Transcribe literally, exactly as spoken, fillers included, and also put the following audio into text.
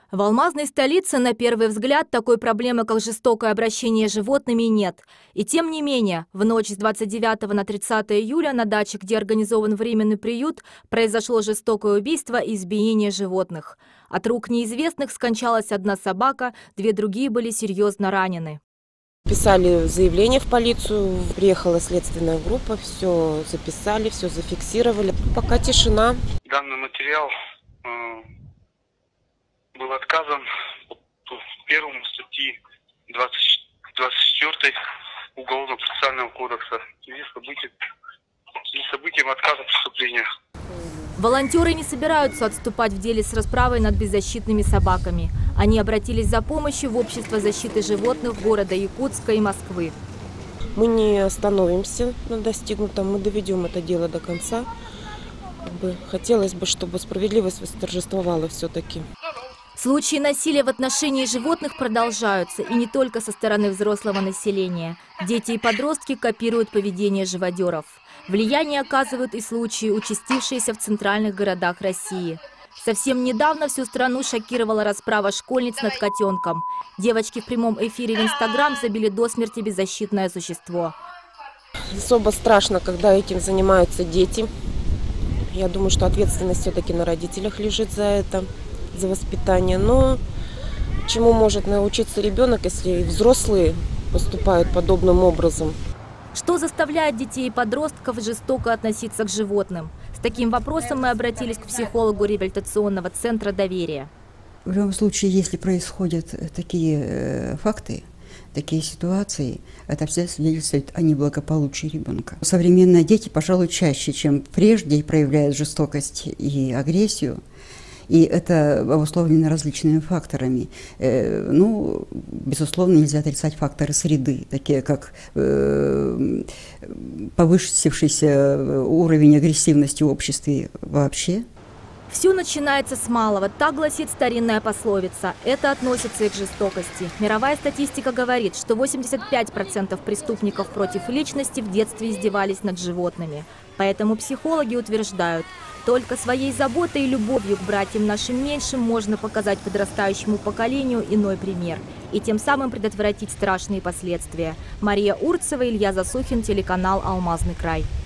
В алмазной столице, на первый взгляд, такой проблемы, как жестокое обращение с животными, нет. И тем не менее, в ночь с двадцать девятого на тридцатое июля на даче, где организован временный приют, произошло жестокое убийство и избиение животных. От рук неизвестных скончалась одна собака, две другие были серьезно ранены. Писали заявление в полицию, приехала следственная группа, все записали, все зафиксировали. Пока тишина. Данный материал э, был отказан по первому статьи двадцать, двадцать четвёртой Уголовно-процессуального кодекса в связи с событием, в связи с событием отказа преступления. Волонтеры не собираются отступать в деле с расправой над беззащитными собаками. Они обратились за помощью в Общество защиты животных города Якутска и Москвы. Мы не остановимся на достигнутом, мы доведем это дело до конца. Как бы хотелось бы, чтобы справедливость восторжествовала все-таки. Случаи насилия в отношении животных продолжаются, и не только со стороны взрослого населения. Дети и подростки копируют поведение живодеров. Влияние оказывают и случаи, участившиеся в центральных городах России. Совсем недавно всю страну шокировала расправа школьниц над котенком. Девочки в прямом эфире в Инстаграм забили до смерти беззащитное существо. Особо страшно, когда этим занимаются дети. Я думаю, что ответственность все-таки на родителях лежит за это, за воспитание. Но чему может научиться ребенок, если взрослые поступают подобным образом? Что заставляет детей и подростков жестоко относиться к животным? С таким вопросом мы обратились к психологу реабилитационного центра «Доверие». В любом случае, если происходят такие факты, такие ситуации, это все свидетельствует о неблагополучии ребенка. Современные дети, пожалуй, чаще, чем прежде, проявляют жестокость и агрессию. И это обусловлено различными факторами. Э, ну, безусловно, нельзя отрицать факторы среды, такие как э, повысившийся уровень агрессивности в обществе вообще. Все начинается с малого, так гласит старинная пословица. Это относится и к жестокости. Мировая статистика говорит, что восемьдесят пять процентов преступников против личности в детстве издевались над животными. Поэтому психологи утверждают, только своей заботой и любовью к братьям нашим меньшим можно показать подрастающему поколению иной пример и тем самым предотвратить страшные последствия. Мария Урцева, Илья Засухин, телеканал «Алмазный край».